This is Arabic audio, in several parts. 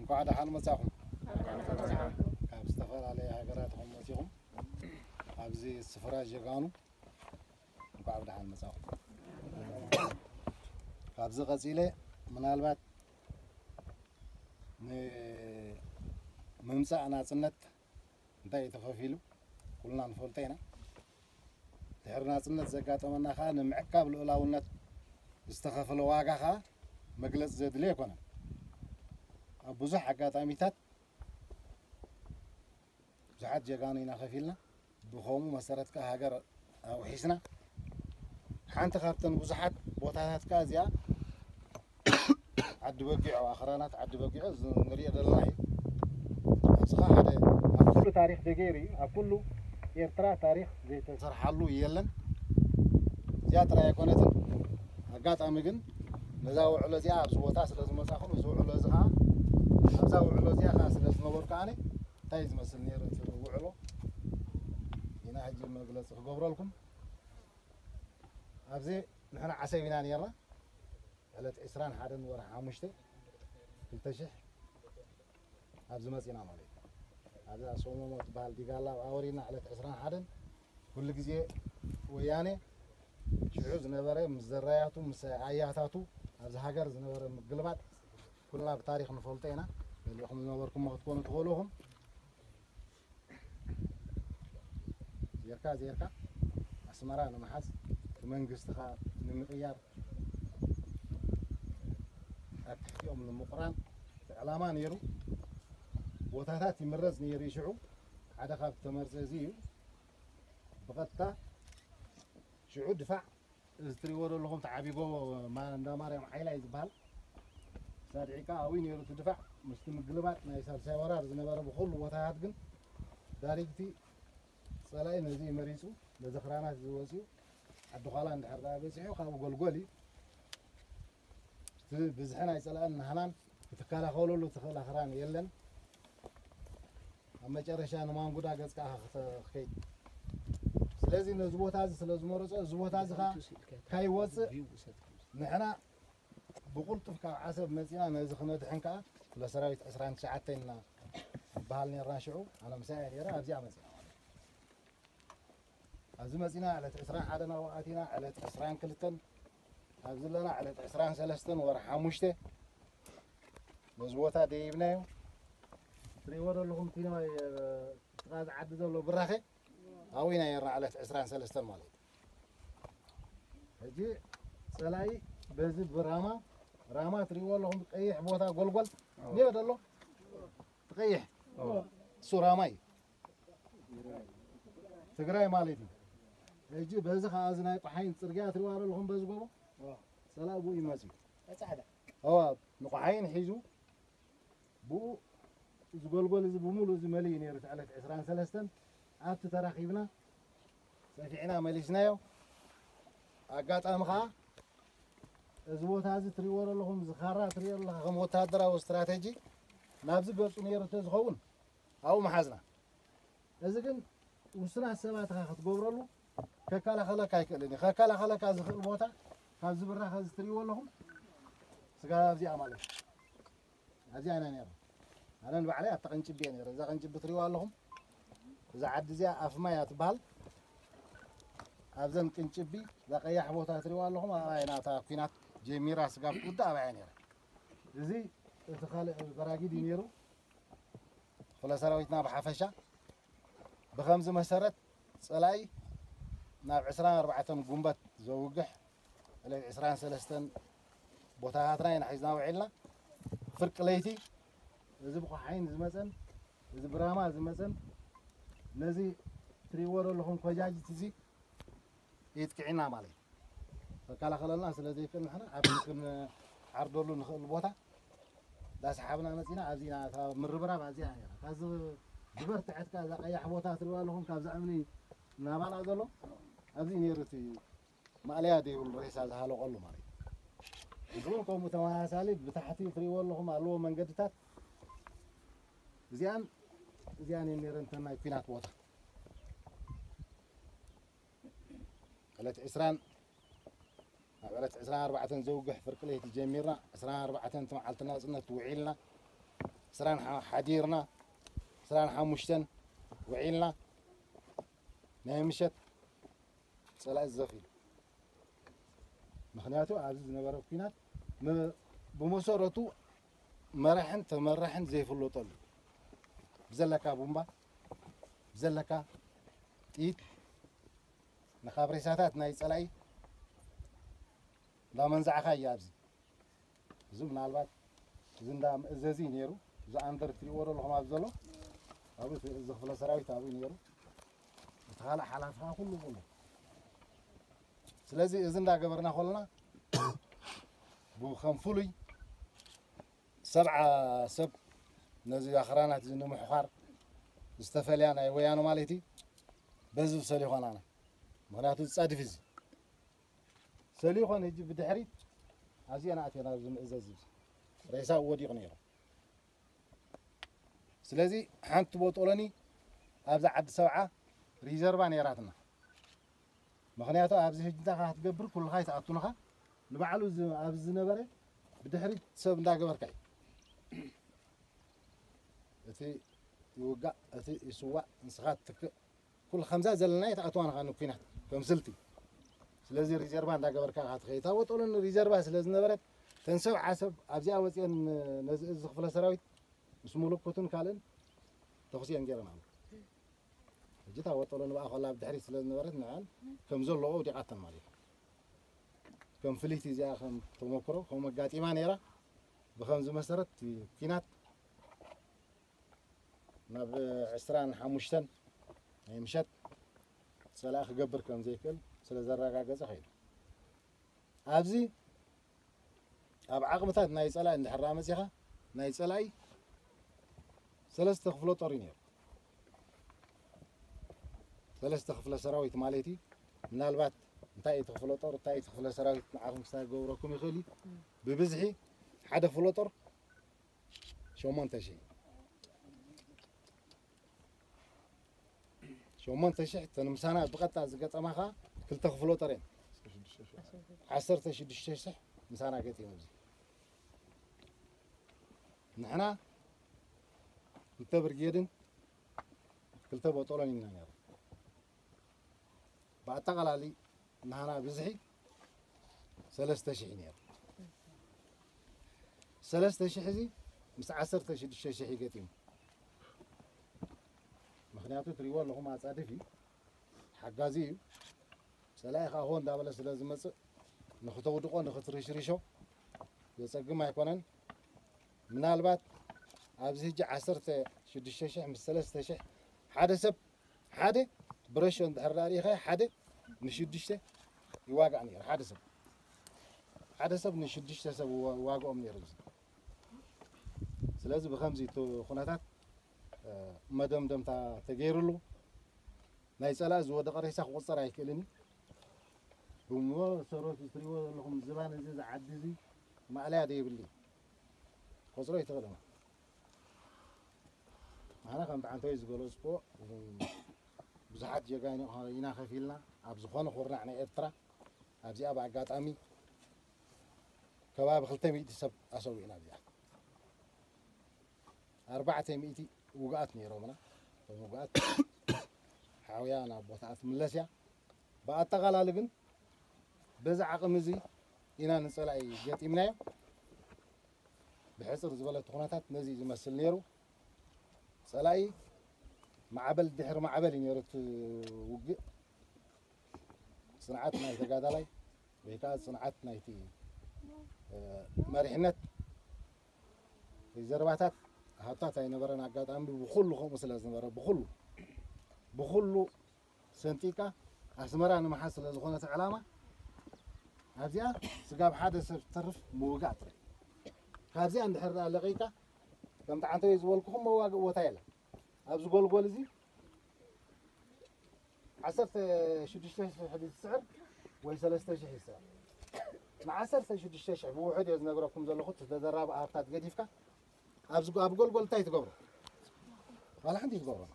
قاعد حال مساهم كاب استفر عليه هاجراتهم مسيهم أبزي السفراج جانو قاعد حال مساهم كابز غسيلة من البات ممسى أنا سنت داي تخفيلو كلنا نفولتينا تهرنا سنت زكاة منا خان معكاب الأولى استخف الواقع خا مجلس زد ليه كنا بزح حاجات عميتات بزحات جانينا خفيلنا بخوم مسارات كهاجر أو حسنا حانت خابتن بزحات بوتات كازيا عد بقيع وآخرانات عد بقيع نريد دلنا صراحة هذا كله تاريخ دقيري كله يرترى تاريخ زي تصرح له يلن زيادة يكونتن قات أمجن نزاو على زيار زوتاس لازم مساخن زو على زها نزاو على زيار خاص لازم نور كاني تايز مثل نير وعلو هنا هجي مجلس خبر لكم أبزي نحن عسيبنا نيرنا على إسران حدن ورا عمشته تلتشح أبزي مسينا مالي هذا صومو متبال ديقالا أورينا على إسران حدن كل جزء وياني شعوب زنبرة مزرعاتو مسعياتاتو هذا هاجر زنبرة مقلبات كلنا بتاريخ نفولتينا اللي هم زنبركم ما تكونوا تقولوهم زيركا أسمرا أنا محس كمان قصتها نمقيار يوم المقران علامان يرو وتاتات يمرز نيري شعو عدا خاب تمرززيو بغتا شعو دفاع استري ورو لهم تعبيقو ما ندماريم حيلا يزبال سادعيكا اوين يرو تدفع مسلم قلبات ما يسال سيورار زنبار بخل وتاتات قن داريكتي صلاي نزي مريسو لزخرانات زوسيو عدو خالان دحر بيسيو خابو قلقولي بزحنا يسألن هنان تكالا خولو تخلا خران يلن أما جرشان ما نقول هذا خيط سلازي نزبوت هذا سلاز مرة زبوت هذا كاي وص نحنا بقول تفكر عصب مسينا نزخنا دحنكا لسراويت أسران ساعتين بحالني راشعو أنا مسائل يرى أرجع مسينا أزم مسينا على أسران حدنا وقتنا على أسران كلتن أبزلنا على أسران سلستن ورحموشته مزبوطة ديبنايو تريورو لهم تينا تغاز عددوا له براخي أوينا يرى على أسران سلستن مالي هجي سلاي بزد راما تريورو لهم تقيح بوتا قلقل ليه بدلو تقيح سوراماي تقراي مالي دي هجي بزخ أزناي قحين ترجع تريورو لهم بزقوا سلا أبو إماسي هو نقحين حيزو بو زقول زبمولو زملين يرت على عسران سلستن عبت تراخيبنا سافعنا مليسنايو أقاط أمخا زبوت هذا تريور لهم زخارة تريور لهم وتهدرا واستراتيجي نابز بيرسون يرت زخون أو محزنا إذا كن وسنا السبات خاخت قبرلو ككالا خلا كايكلني ككالا خلا كازخ الموتا كاز برا خاز تريور لهم سقاف زي عمله هذي أنا نيرو أنا بعلي أتقنج بيني إذا قنج بتريوا لهم إذا عد زي أفما يتبال أبزن قنج بي إذا قيح بوتا تريوا لهم أنا تاكينات جميرة سقاف ودا بعيني زي تخال براجي دينيرو فلا سراويتنا بحفشة بخمس مسارات سلاي ناب عسران 4 قنبات زوجح على عسران سلستن بوتاهاتنا ينحيزنا وعيلنا فرق ليتي إذا بقى حين زمزن إذا براما زمزن نزي تريورو لهم كوجاج تزي يتكعنا مالي فكلا خلالنا سلازي كنا حنا عبد عرضوا له البوتا دا سحبنا نسينا عزينا مربرا بعزينا كاز دبر تحت كذا قيح بوتا تريورو لهم كاز عمني نابانا ذلو عزين يرتي ماليا دي والرئيس هذا حاله قلو مالي يقولكم متواصلين بتحتي تريورو لهم قالوا من قدتات زين نيرنتنا يكينات بوتا قالت عسران 4 زوج فرق ليه تجميرنا 4 تمعلتنا صرنا توعيلنا سران حديرنا سران حمشتن وعيلنا نمشت صلاة الزفير مخنياتو عزيز نبرة كينات بمسارته مرحن تمرحن زي فلوطل بزلكا بومبا بزلكا إيد نخابري ساتات ناي صلاي لا منزع خايا زم نالبات زندا زازي نيرو ز اندر تري ورا لهم ابزلو ابو زخفله سراويت ابو نيرو تخال حالاتها كله سلازي زندا غبرنا خلنا بو خنفلي سبعة سب نزي اخرانات زنو محخر استفليانا ويانو مالتي بزو سليخون انا مغناتو تصادفز سليخون يجي بدحريت ازي انا اتينا زم ازازي رئيسا وديق نيرو سلازي حنت بوطولني ابز عد سبعة ريزرفا نيراتنا مغنياتو ابز هجنتا كتقبر كل خايت اتونخا نبعلو ابز نبره بدحريت سب ندا غبركاي اتي يوقع اتي يسوا نسخات كل خمسة زلنا يتعطونا خانو فينا كمسلتي سلازي ريزرفا ندا غبركا خايتا وطولن ريزرفا سلاز نبره تنسب عسب ابزي اوصين نز خفله سراويت اسمولو كوتن كالن تخسي انجرنا جيتا وطولن بقى خلا بدحري سلاز نبرت نعال كم زلو ديقاتن مالي كم فليتي زي خم تمكرو كم غاطيما نيرا بخمس مسرت كينات ناب عسران حمشتن مشت سلاخ قبر كم زيكل سلاز الرقاقه خير ابزي اب عقبتات ناي صلاي اندحرا مسيخه ناي صلاي ثلاثه خفله طرينير ثلاثه خفله سراويت مالتي منالبات انتاي تخفله طر انتاي تخفله سراويت معكم تاغوركم يخلي ببزحي حدا فلوطر شومنتشي شومنتشي تنمسانا بقطع زقطماخا كلتا خفله طرين 16 صح مسانا قتي مبزي نحنا انت برجيدن كلتا بطولن ينير بعتقلالي نحنا بزحي 3000 نير 3000 زي مس 16 قتيم مخنياتو تريوال لهم اصادفي حجازي سلايخ هون دابل سلازم مص نختو دقو نختريشريشو يصقم ايكونن منالبات ابزي جي 16 مس 3000 حدا سب حدا برشون دحراريخه حدا نشدشته يواقعني حدا سب نشدشته سب واقعهم نيرز سلازم بخمسي تو خناتات مدمدم تا تغيرلو ناي صلا زود قريسا قصر ايكلني بمو سروت تريو لهم زبان زي عدزي ما عليها دي بلي قصرو يتغلم انا كنت عن تويز جلوسبو بزحات جاغاني هنا خفيلنا ابز خون خورنا عن اترا ابزي ابا اغاطامي كباب خلتمي تسب اسوينا بيا 400 وقعت نيرومنا وقعت حاويانا بوتات ملسيا بأتقال لكن بزع عقم زي إنا نصلعي جت إمنايا بحصر زبالة تخوناتات نزي زمثل نيرو صلاي معبل دحر معبل نيرت وقع صنعتنا يتقادلاي بيكاد صنعتنا يتي مرحنات الزرباتات هاتات اي نبرنا قادام بخلو خمس لازم نبر بخلو سنتيكا اسمران محصل زخونه علامه هذيا سقاب حادث ترف موقعت هذيا عند حر لقيقه كم تعنتو يزولكم مواقع وتايله ابز قول زي عصرت شدشتش حديث السعر وي 3000 السعر مع عصرت شدشتش بوحد يزنقركم زلخت تدرب ارتات قديفكا ابز قول تاي تقبر ولا عندي تقبر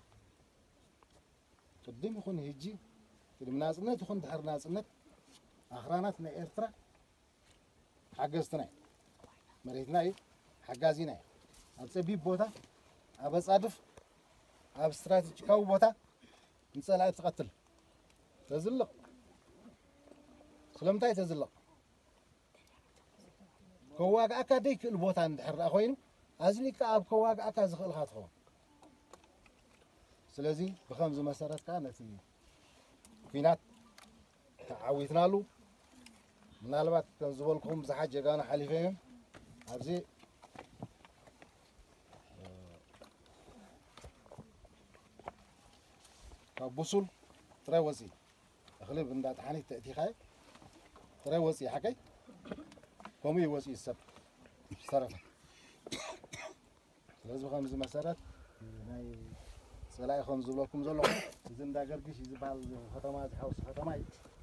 قدام يكون هيجي المنازلات يكون دحر نازلات اخراناتنا ايرترا حجزتنا مريتنا حجازينا أبصبيب بوتا أبصادف أبستراتيجي كاو بوتا نسأل تقتل تزلق سلمتاي تزلق كواق أكا ديك البوتا ندحر أخوينو أزليك أب كواق أكا زخل خاطخو سلازي بخمس مسارات كانت كينات تعويتنا له منالبات كنزبلكم زحاج جانا حليفهم أبزي بوصل ترى وزي أخلي بندات حني تأتي خاي ترى وزي حكي كمية وزي السب صرفة لازم خمس مسارات هاي سلاي خمس لكم زلوا زين داقر كيش يزبال ختمات حوس ختماي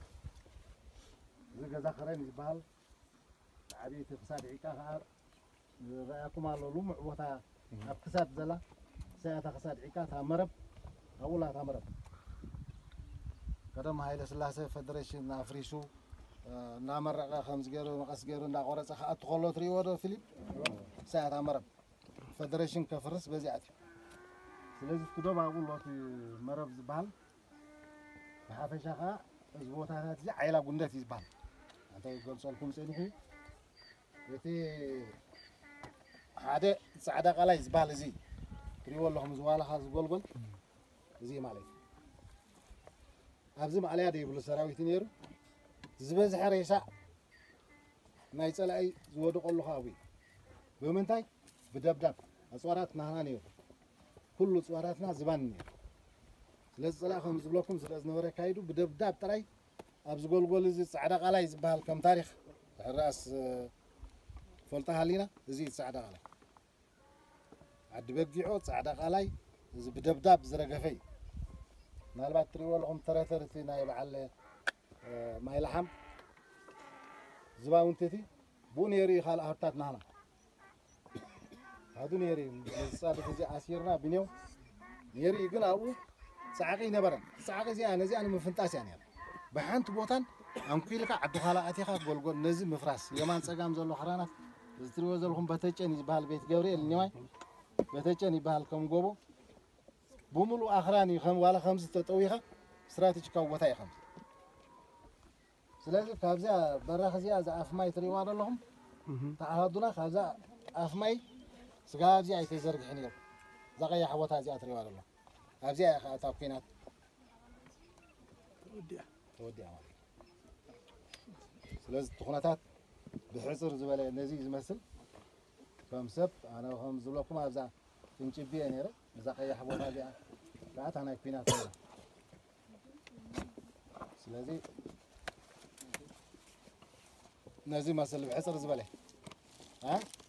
زين كذا خرين يزبال عبيت فساد عكا رأيكم على لوم وتا أبكسات زلا ساعة فساد عكا تمرب أولا تمرب قدم هاي لسلاسة فدريشن نافريشو نامر خمس جيرو مقص جيرو ناقورة أدخلوا تريورو فيلم ساعة تمرب فدريشن كفرس بزياتي سلازي كده بقول وقت مرب زبال بحافظ شقة زبوت هذا زي عيلة قندة زبال أنت يقول سألكم سنحي يتي هذا سعادة قلا زبال زي تري والله مزواله خاص قول زي مالي أبزم عليها دي بلو سراوي تنيرو زبز حريسة ما يسأل أي زود قول له خاوي بمنتاي بدبدب أصوات نهانيو كل صوراتنا زبان لزلا خمس بلوكم سلاز نوري كايدو بدبداب تراي ابز قول زي صعدا قلاي زبال كم تاريخ الراس فلطها لينا زي صعدا قلاي عد بقيعو صعدا قلاي زي بدبداب زرقفي مالبات تريول ام ترترتينا يبعل ما يلحم زباونتتي بونيري خال هرتاتنا هنا هادو نيري صادف زي عسيرنا بنيو نيري يقول أبو ساعقي نبرن ساعقي زي أنا مفنتاس يعني بحنت بوتان أم كيلك عدو خلا أتيخا قول نزل مفراس يمان سقام زلوا حرانات زتروا زلهم بتجني بحال بيت جبريل نيوي بتجني بحال كم جوبو بوملو آخراني ولا خمسة تطويخة استراتيجي كوبتاي خمس سلازي كابزا برا خزيا زا أفماي تريوان لهم تعهدنا خزا أفماي سقاب زي أي تزرق حنير زقيا حوتها زي أتريوان الله أبزي تاكينات تودي سلاز تخناتات بحصر زبالة نزيز مثل فمسب أنا وهم زلوكم أبزا تنشب بيه نيرة زقيا حوتها زي بعد أنا كينات سلازي نزيز مثل بحصر زبالة ها